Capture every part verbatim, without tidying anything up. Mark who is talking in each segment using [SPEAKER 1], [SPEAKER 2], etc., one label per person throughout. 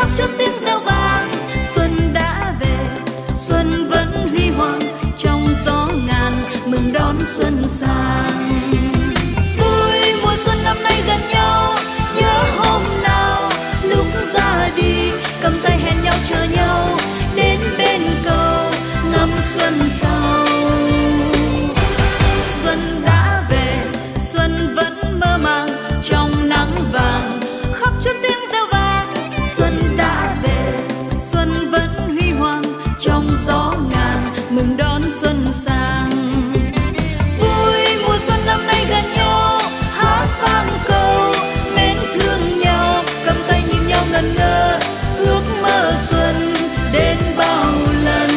[SPEAKER 1] khắp chốn tiếng reo vang. Xuân đã về, xuân vẫn huy hoàng, trong gió ngàn mừng đón xuân sang. Vui mùa xuân năm nay gần nhau, nhớ hôm nào lúc ra đi cầm tay hẹn nhau chờ nhau đến bên cầu ngắm xuân sau. Xuân đã về, xuân vẫn mơ màng trong nắng vàng, khắp chốn tiếng reo vang. Xuân đã về, xuân vẫn huy hoàng, trong gió ngàn mừng đón xuân sang. Vui mùa xuân năm nay gần nhau, hát vang câu mến thương nhau, cầm tay nhìn nhau ngẩn ngơ, ước mơ xuân đến bao lần.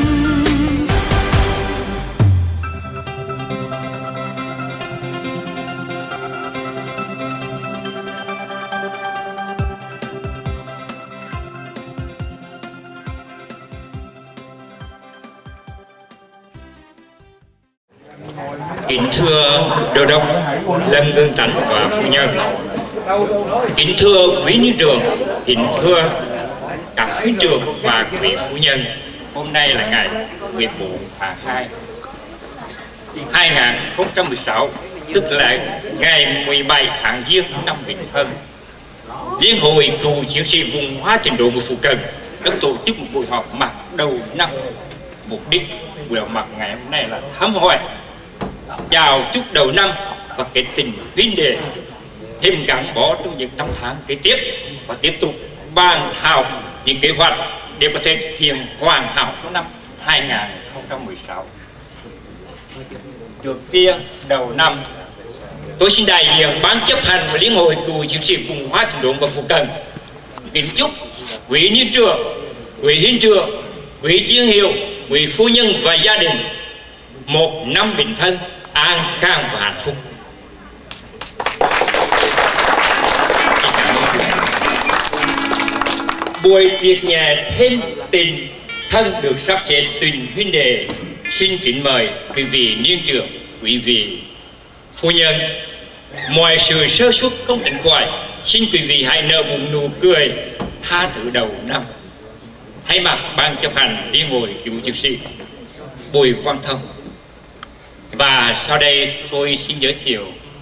[SPEAKER 2] Kính thưa Đô đốc Lâm Ngưng Tánh và phu nhân, kính thưa quý nữ trưởng, kính thưa các huynh trưởng và quý phu nhân, hôm nay là ngày mười bốn tháng hai hai nghìn không trăm mười sáu, tức là ngày mười bảy tháng Giêng năm Bính Thân. Liên hội cựu chiến sĩ vùng Hoa Trình Độ của Phú Cần đã tổ chức một buổi họp mặt đầu năm. Mục đích buổi họp mặt ngày hôm nay là thăm hỏi, chào chúc đầu năm và cái tình huynh đệ thêm gắn bó trong những năm tháng kế tiếp, và tiếp tục bàn thảo những kế hoạch để có thể thực hiện hoàn hảo trong năm hai nghìn không trăm mười sáu. Trước tiên đầu năm, tôi xin đại diện ban chấp hành và liên hội cựu chiến sĩ vùng Hoa Trình Độ và Phú Cần kính chúc quý niên trưởng, quý huynh trưởng, quý chiến hiệu, quý phu nhân và gia đình một năm Bính Thân an khang và hạnh phúc. Buổi tiệc nhà thêm tình thân được sắp xếp tình huynh đệ, xin kính mời quý vị niên trưởng, quý vị phu nhân, mọi sự sơ suất không tránh khỏi, xin quý vị hãy nở một nụ cười tha thứ đầu năm. Thay mặt ban chấp hành liên hội cựu chiến sĩ Bùi Văn Thông. Và sau đây tôi xin giới thiệu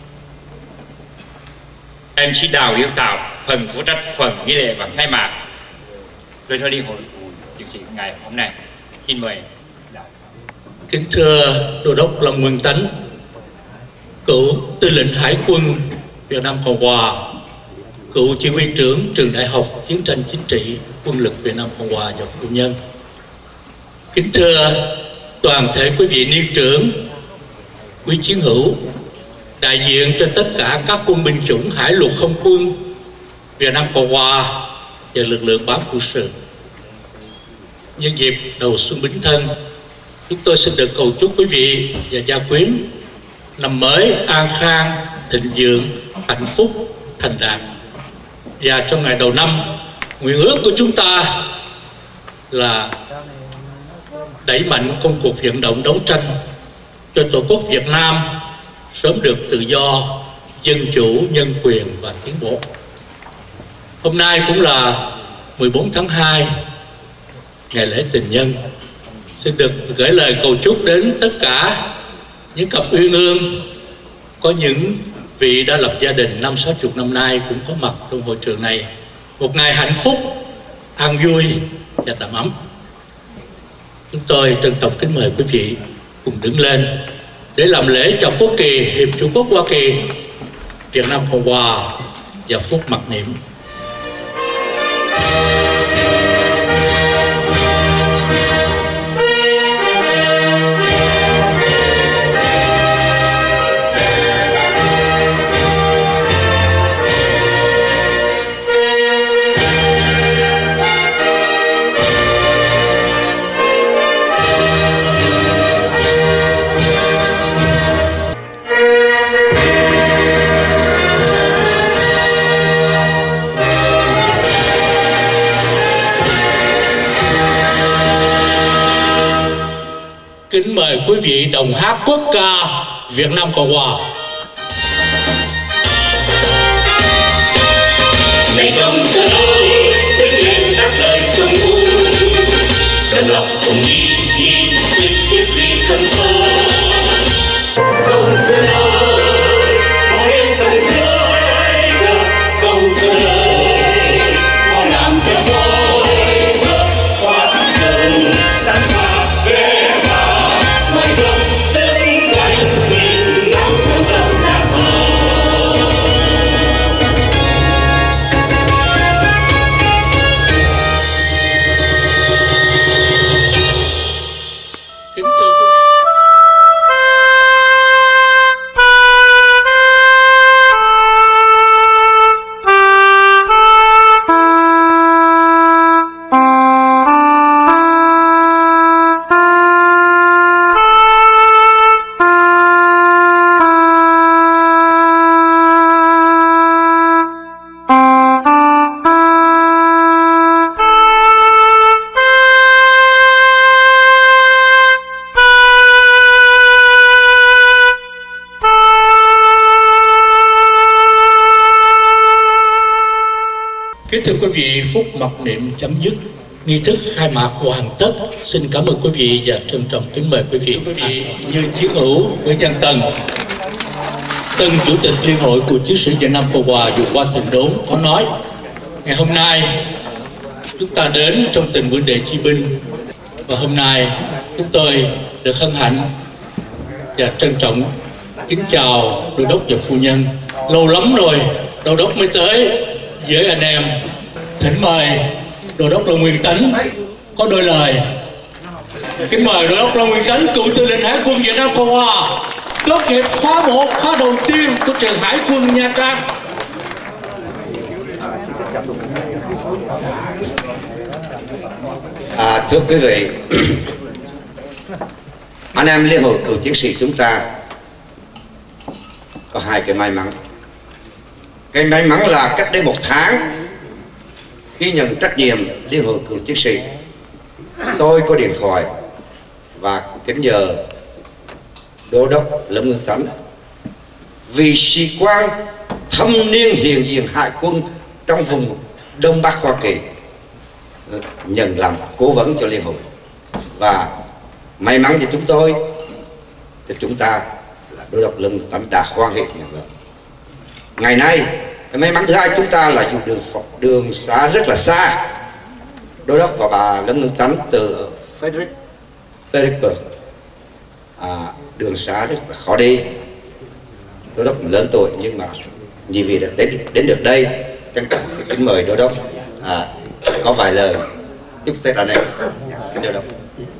[SPEAKER 2] em xê Đào Hiếu Tạo, phần phụ trách phần nghi lễ và khai mạc đối với liên hội cựu chiến sĩ ngày hôm nay. Xin mời Đào.
[SPEAKER 3] Kính thưa Đô đốc Lâm Ngưng Tánh, cựu tư lệnh Hải quân Việt Nam Cộng Hòa, cựu chỉ huy trưởng trường Đại học Chiến tranh Chính trị Quân lực Việt Nam Cộng Hòa và phu nhân, kính thưa toàn thể quý vị niên trưởng, quý chiến hữu, đại diện cho tất cả các quân binh chủng Hải lục không quân Việt Nam Cộng Hòa và lực lượng bám quân sự. Nhân dịp đầu xuân Bính Thân, chúng tôi xin được cầu chúc quý vị và gia quyến năm mới an khang, thịnh vượng, hạnh phúc, thành đạt. Và trong ngày đầu năm, nguyện ước của chúng ta là đẩy mạnh công cuộc vận động đấu tranh cho Tổ quốc Việt Nam sớm được tự do, dân chủ, nhân quyền và tiến bộ. Hôm nay cũng là mười bốn tháng hai, ngày lễ tình nhân. Xin được gửi lời cầu chúc đến tất cả những cặp uyên ương, có những vị đã lập gia đình năm sáu chục năm nay cũng có mặt trong hội trường này. Một ngày hạnh phúc, an vui và đầm ấm. Chúng tôi trân trọng kính mời quý vị cùng đứng lên để làm lễ chào quốc kỳ Hiệp Chủ quốc Hoa Kỳ, Việt Nam Cộng Hòa và phút mặc niệm. Kính mời quý vị đồng hát quốc ca Việt Nam Cộng Hòa.
[SPEAKER 4] Ngày đông trời ơi,
[SPEAKER 3] Kính thưa quý vị, phút mặc niệm chấm dứt, nghi thức khai mạc hoàn tất. Xin cảm ơn quý vị và trân trọng kính mời quý vị. À, như chiến hữu Nguyễn Văn Tân, Tân Chủ tịch Liên hội Cựu Chiến sĩ Việt Nam Cộng Hòa vừa qua Thịnh Đốn có nói, ngày hôm nay chúng ta đến trong tình huynh đệ chi binh, và hôm nay chúng tôi được hân hạnh và trân trọng kính chào đô đốc và phu nhân. Lâu lắm rồi đô đốc mới tới với anh em. Thỉnh mời đô đốc Long Nguyên Tánh có đôi lời. Kính mời đô đốc Long Nguyên Tánh, cựu tư lệnh Hải quân Việt Nam Cộng Hòa, tốt nghiệp khóa một, khóa đầu tiên của trường Hải quân Nha Trang.
[SPEAKER 4] À, thưa quý vị, anh em Liên hội Cựu Chiến sĩ chúng ta có hai cái may mắn. Cái may mắn là cách đây một tháng, khi nhận trách nhiệm Liên hội Cựu Chiến sĩ, tôi có điện thoại và kính nhờ đô đốc Lâm Nguyên Tánh, vì sĩ quan thâm niên hiện diện hải quân trong vùng Đông Bắc Hoa Kỳ, nhận làm cố vấn cho Liên hội. Và may mắn cho chúng tôi thì chúng ta là đô đốc Lâm Nguyên Tánh đã hoan hỷ nhận lời. Ngày nay may mắn thứ hai chúng ta là dù đường đường xa rất là xa, đô đốc và bà Lâm Nguyên Tánh từ Frederick, Fredericksburg, à, đường xa rất là khó đi. Đô đốc lớn tuổi nhưng mà vì vì đã đến, đến được đây, trân trọng phải kính mời đô đốc à, có vài lời chúc Tết anh em. Kính đô đốc.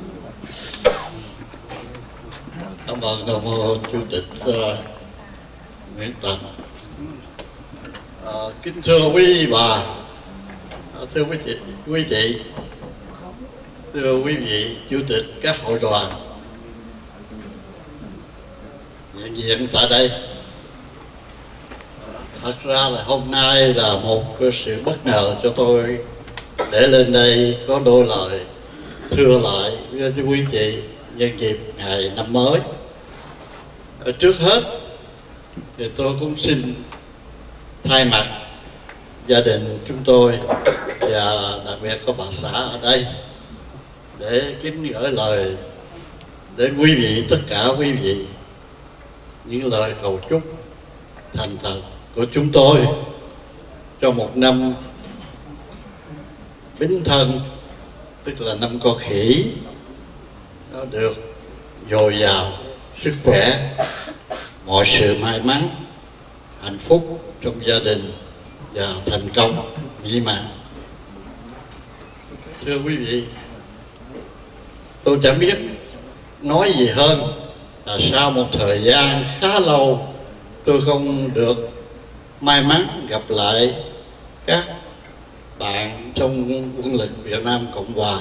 [SPEAKER 5] Cảm ơn ông Chủ tịch uh, Nguyễn Tánh. Uh, kính thưa quý bà, uh, thưa quý chị, quý chị, thưa quý vị chủ tịch các hội đoàn hiện diện tại đây. Thật ra là hôm nay là một sự bất ngờ cho tôi để lên đây có đôi lời thưa lại với quý vị nhân dịp ngày năm mới. Ở trước hết thì tôi cũng xin thay mặt gia đình chúng tôi và đặc biệt có bà xã ở đây để kính gửi lời đến quý vị, tất cả quý vị, những lời cầu chúc thành thật của chúng tôi cho một năm Bính Thân, tức là năm con khỉ, nó được dồi dào sức khỏe, mọi sự may mắn, hạnh phúc trong gia đình và thành công mỹ mãn. Thưa quý vị, tôi chẳng biết nói gì hơn là sau một thời gian khá lâu tôi không được may mắn gặp lại các bạn trong quân lực Việt Nam Cộng Hòa.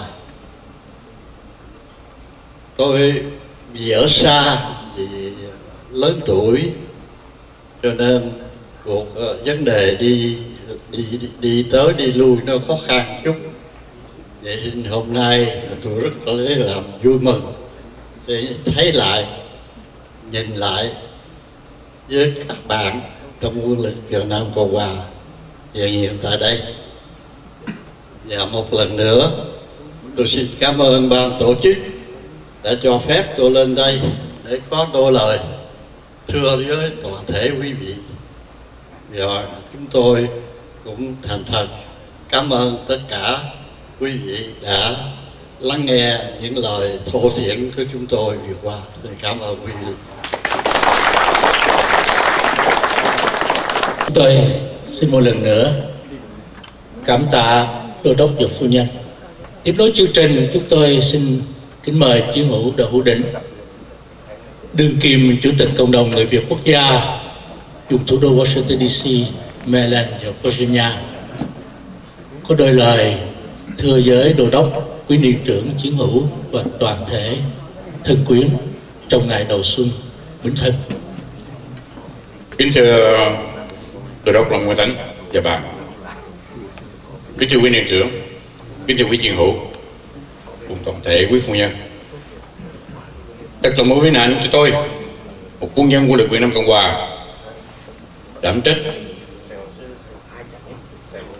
[SPEAKER 5] Tôi vì ở xa, vì lớn tuổi, cho nên cuộc uh, vấn đề đi, đi đi đi tới đi lui nó khó khăn chút. Vậy nên hôm nay tôi rất có lấy làm vui mừng để thấy lại, nhìn lại với các bạn trong quân lực Việt Nam Cộng Hòa hiện hiện tại đây. Và một lần nữa tôi xin cảm ơn ban tổ chức đã cho phép tôi lên đây để có đôi lời thưa với toàn thể quý vị. Và chúng tôi cũng thành thật cảm ơn tất cả quý vị đã lắng nghe những lời thô thiển của chúng tôi vừa qua. Xin cảm ơn quý vị.
[SPEAKER 3] Tôi xin một lần nữa cảm tạ đô đốc và phu nhân. Tiếp nối chương trình, chúng tôi xin kính mời chiến hữu Đào Hữu Định, đương kim chủ tịch cộng đồng người Việt quốc gia, dùng thủ đô Washington đê xê, Maryland và Virginia, có đôi lời thưa với đô đốc, quý niên trưởng, chiến hữu và toàn thể thân quyến trong ngày đầu xuân Bính Thân.
[SPEAKER 6] Kính thưa đô đốc Lâm Nguyên Tánh và bà, kính thưa quý niên trưởng, kính thưa quý chiến hữu cùng toàn thể quý phu nhân, thật là một vinh hạnh cho tôi, một quân nhân quân lực Việt Nam Cộng Hòa, đảm trách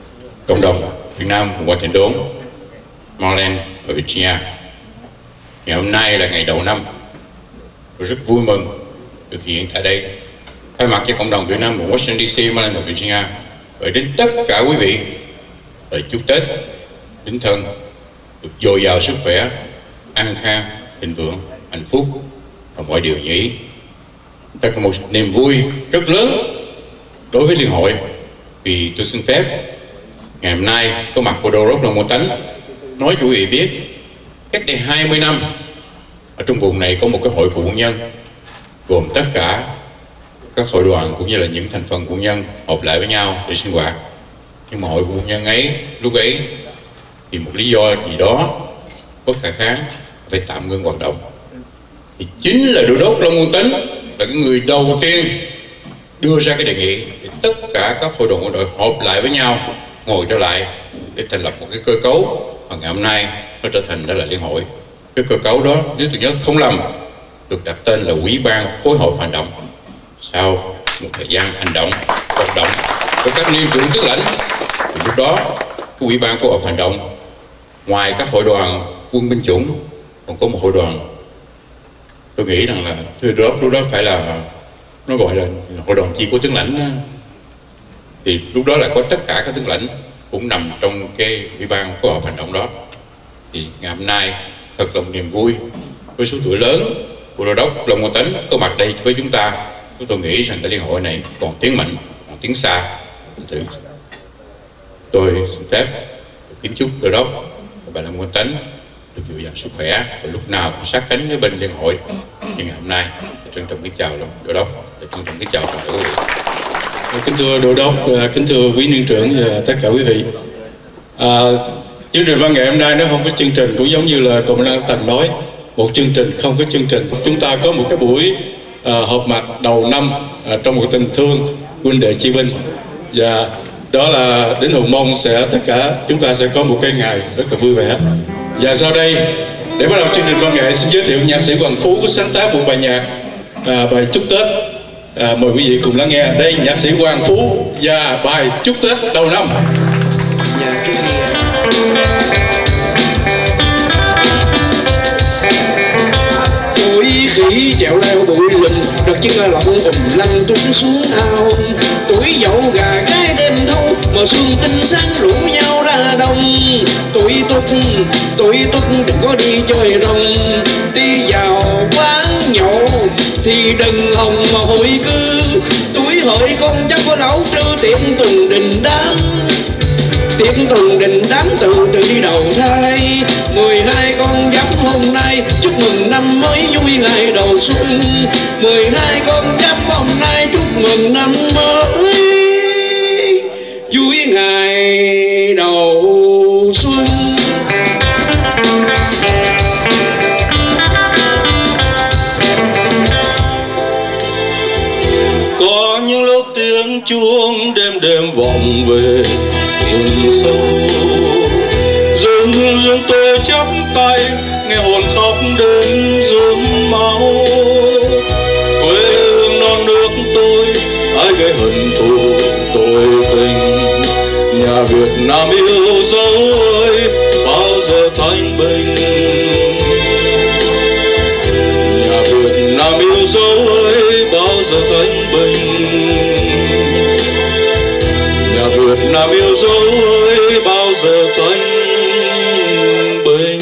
[SPEAKER 6] cộng đồng Việt Nam Cộng hòa Chỉnh Đốn, Maryland và Virginia. Ngày hôm nay là ngày đầu năm, tôi rất vui mừng được hiện tại đây thay mặt cho cộng đồng Việt Nam của Washington đê xê, Maryland và Virginia gửi đến tất cả quý vị lời chúc Tết đến thân được dồi dào sức khỏe, an khang, thịnh vượng, hạnh phúc và mọi điều như ý. Đây là một niềm vui rất lớn đối với Liên hội, vì tôi xin phép ngày hôm nay có mặt của Đô Đốc Lâm Quang Tánh nói cho quý vị biết, cách đây hai mươi năm ở trong vùng này có một cái hội phụ nhân gồm tất cả các hội đoàn cũng như là những thành phần phụ nhân họp lại với nhau để sinh hoạt. Nhưng mà hội phụ nhân ấy lúc ấy vì một lý do gì đó bất khả kháng phải tạm ngưng hoạt động, thì chính là Đô Đốc Lâm Quang Tánh là cái người đầu tiên đưa ra cái đề nghị để tất cả các hội đoàn quân đội họp lại với nhau, ngồi trở lại để thành lập một cái cơ cấu và ngày hôm nay nó trở thành đó là liên hội. Cái cơ cấu đó nếu tôi nhớ không lầm được đặt tên là Ủy ban phối hợp hành động. Sau một thời gian hành động hoạt động của các niên trưởng tướng lãnh thì lúc đó cái Ủy ban phối hợp hành động ngoài các hội đoàn quân binh chủng còn có một hội đoàn, tôi nghĩ rằng là thưa đó lúc đó phải là nó gọi là hội đoàn chi của tướng lãnh đó. Thì lúc đó là có tất cả các tướng lãnh cũng nằm trong cái Ủy ban phối hợp hành động đó. Thì ngày hôm nay thật là một niềm vui với số tuổi lớn của Đô Đốc Lâm Quang Tánh có mặt đây với chúng ta. Chúng tôi nghĩ rằng cái liên hội này còn tiến mạnh, còn tiến xa. Tôi xin phép kính chúc Đô Đốc và bà Lâm Quang Tánh được dồi dào sức khỏe và lúc nào cũng sát cánh với bên liên hội. Nhưng ngày hôm nay trân trọng kính chào Đô Đốc, trân trọng kính chào toàn thể quý vị.
[SPEAKER 7] Kính thưa Đô Đốc, kính thưa quý niên trưởng và tất cả quý vị. À, chương trình văn nghệ hôm nay nó không có chương trình, cũng giống như là Cộng đoàn Tần nói, một chương trình không có chương trình. Chúng ta có một cái buổi à, họp mặt đầu năm à, trong một tình thương huynh đệ chi binh, và đó là đến hùng mong sẽ tất cả chúng ta sẽ có một cái ngày rất là vui vẻ. Và sau đây để bắt đầu chương trình văn nghệ, xin giới thiệu nhạc sĩ Hoàng Phú có sáng tác một bài nhạc à, bài chúc Tết. À, mời quý vị cùng lắng nghe. Đây nhạc sĩ Hoàng Phú và bài chúc Tết đầu năm.
[SPEAKER 8] Tuổi khỉ trèo leo bụi rừng, đợt chân lọng ùm lăn tuấn xuống ao. Tuổi dậu gà gái đêm thâu, mờ sương tinh sáng rủ nhau ra đông. Tuổi tuất, tuổi tuất đừng có đi chơi rong, đi vào quán nhậu thì đừng hòng mà hội cư. Tuổi hợi con cháu có lão trư tiệm tuần đình đám, tiệm tuần đình đám từ từ đi đầu thai. Mười hai con giáp hôm nay chúc mừng năm mới vui ngày đầu xuân. Mười hai con giáp hôm nay chúc mừng năm mới vui ngày đầu xuân.
[SPEAKER 7] Có những lúc tiếng chuông đêm đêm vọng về rừng sâu, rừng rừng tôi chắp tay nghe hồn khóc đến rơm máu. Quê hương non nước tôi ai gây hận thù tôi tình, nhà Việt Nam yêu dấu ơi bao giờ thanh bình. Nhà Việt Nam yêu dấu ơi bao giờ thanh bình. Nhà Việt Nam yêu dấu ơi bao giờ thanh bình.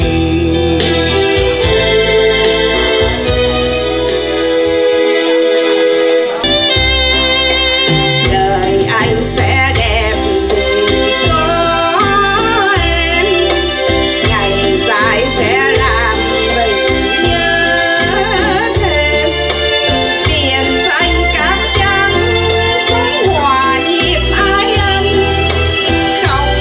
[SPEAKER 9] Đời anh sẽ đẹp có em, ngày dài sẽ làm mình nhớ thêm. Biển xanh cát trắng sống hòa nhịp ái ân, không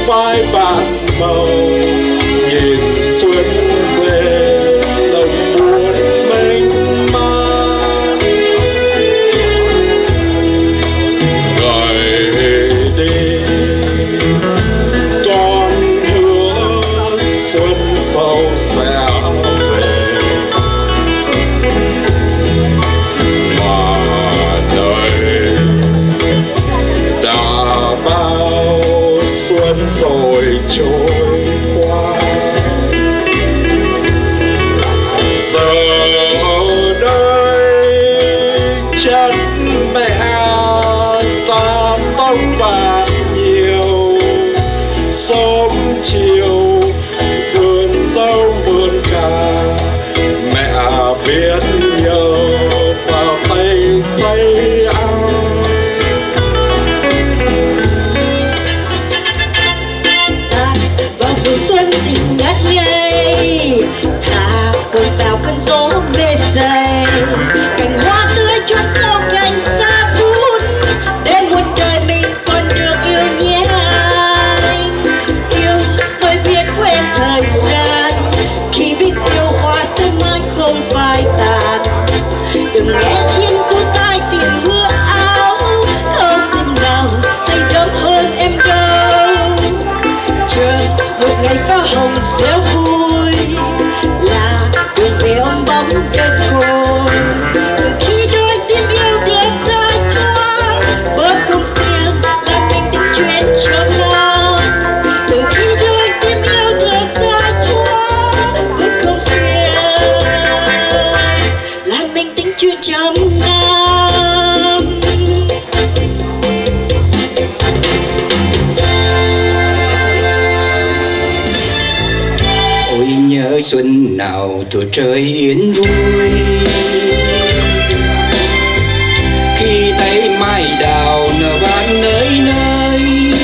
[SPEAKER 10] vai bạc màu, nhìn xuân về lòng buồn mênh mang. Ngày đi con hứa xuân sau sẽ về, mà đời đã bao xuân rồi trôi qua. Giờ đây chân mẹ da tóc bạc nhiều, sớm chiều vườn dâu vườn cà, mẹ biết nhớ vào tay tay ai.
[SPEAKER 9] Vào vụ xuân tình ngát ngây, thả hồn vào cơn gió mê say, cành hoa tươi chôn sâu cành xa vút, để muôn đời mình còn được yêu nhé anh. Yêu mới biết quên thời gian, khi biết yêu hoa sẽ mãi không phai tàn. Đừng nghe chim ru tai tìm mưa áo, không tim nào say đắm hơn em đâu. Chờ một ngày pháo hồng réo vui, là đường về ôm bóng đơn côi. Từ khi đôi tim yêu được giải thoát, bữa cùng riêng là mình tình chuyện trong lòng. Từ khi đôi tim yêu được giải thoát, bữa cùng riêng là mình tình chuyện trong năm.
[SPEAKER 11] Ôi nhớ xuân nào tuổi trời yên vui, khi thấy mai đào nở vàng nơi nơi,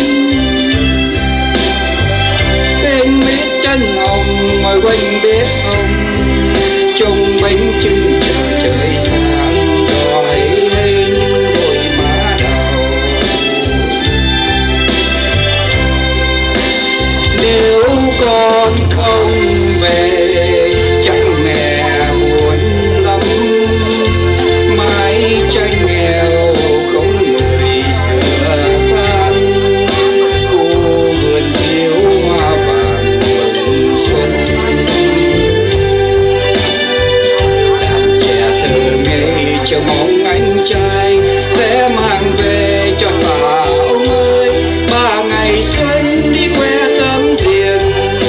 [SPEAKER 11] bên bếp chân hồng ngồi quanh bếp hồng, trông bánh trưng chờ trời sáng, đòi hay những đôi má đào. Nếu con không về chắc mẹ buồn lắm, mái tranh nghèo không người sửa san, khu vườn thiếu hoa vàng mừng xuân. Đàn trẻ thơ ngây chờ mong anh trai sẽ mang về cho tà ông ơi, ba ngày xuân đi que sớm riêng.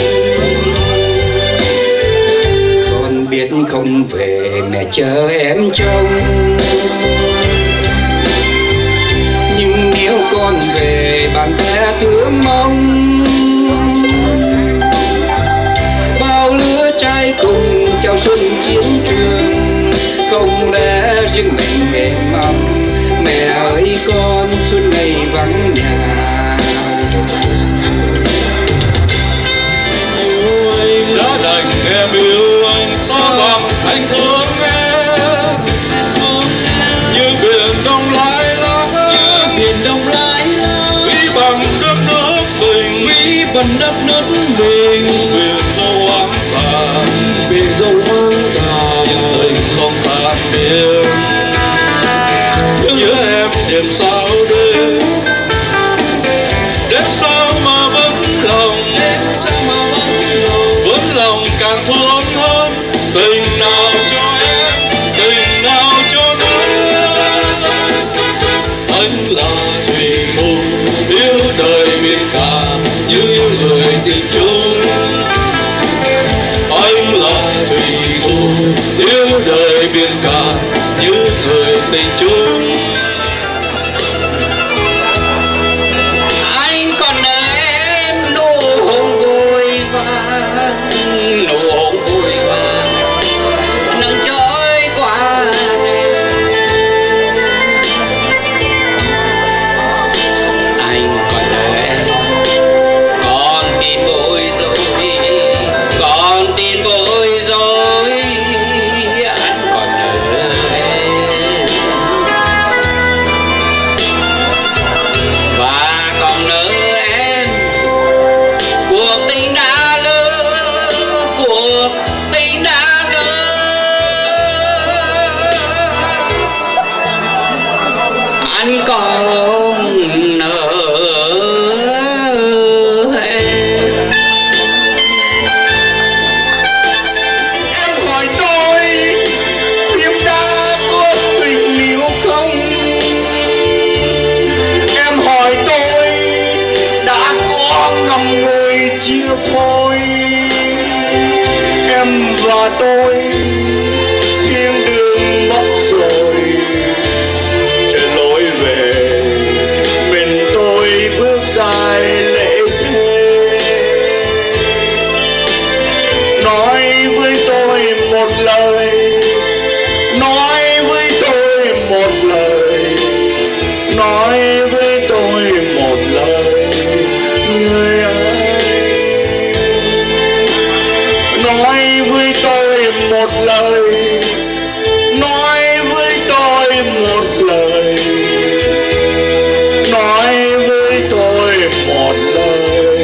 [SPEAKER 11] Con biết không về mẹ chờ em trông, nhưng nếu con về bạn bè thương mong. Bao lứa trai cùng chào xuân chiến trường, không lẽ riêng mình êm ấm. Mẹ ơi con xuân này vắng nhà.
[SPEAKER 10] Yêu anh đã đành em yêu anh, xa bằng anh thương em. Như biển đông lái lá, biển đông lái lá, quý bằng đất nước mình, quý bằng đất nước mình. Biển dâu hoang tàn, biển dâu hoang tàn, tình không tan biến. Nhớ em đêm sao đêm, đêm sao mà vẫn lòng, đêm sao mà vẫn lòng, vẫn lòng càng thương hơn. Tình nào cho em, tình nào cho đêm. Anh là thủy thủ yêu đời biển cả, như yêu người tình chung. Anh là thủy thủ yêu đời biển cả,
[SPEAKER 11] ngầm ngùi chia phôi. Em và tôi thiên đường mất rồi, trên lối về mình tôi bước dài lễ thề. Nói với tôi một lời, nói với tôi một lời, nói với tôi một lời, người ơi. Nói với tôi một lời, nói với tôi một lời, nói với tôi một lời,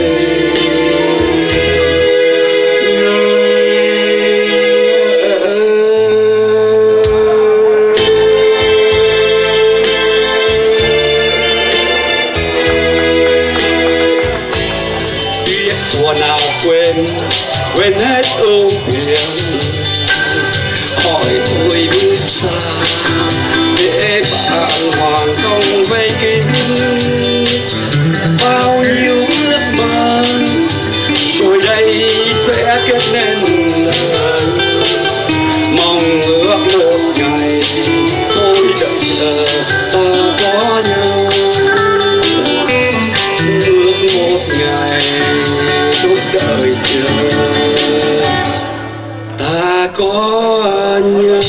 [SPEAKER 11] biết thuở nào quên, quên hết ưu phiền. Hỏi tôi biết sao để bàng hoàng không vây kín bao nhiêu ước mơ, rồi đây sẽ kết nên lời. Mong ước một ngày tôi đợi chờ ta có nhau, ước một ngày tôi đợi chờ ta có nhau.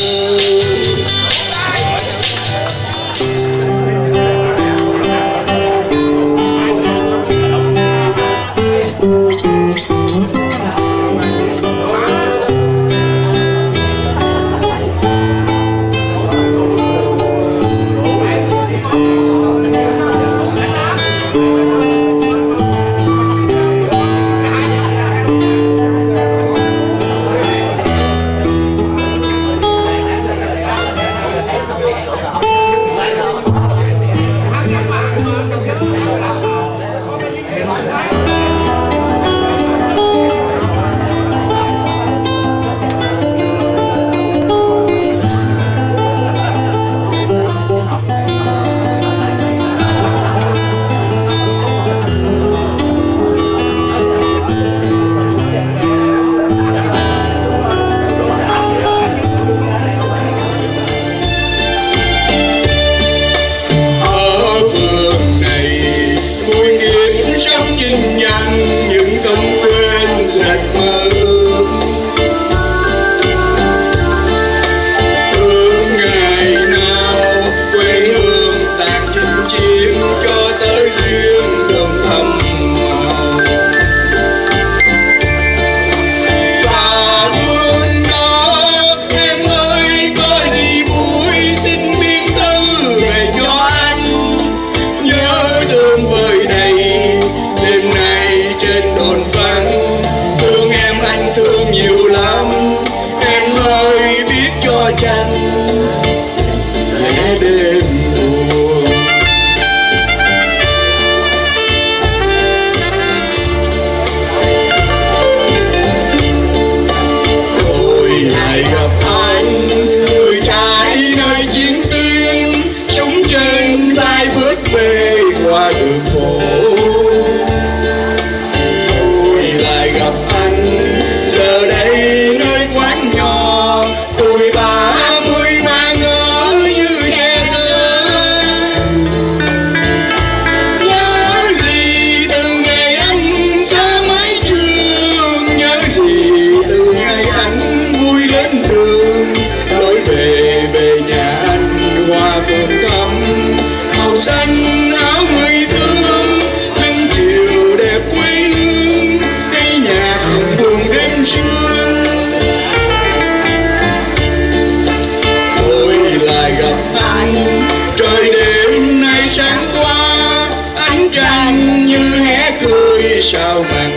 [SPEAKER 11] Sao mà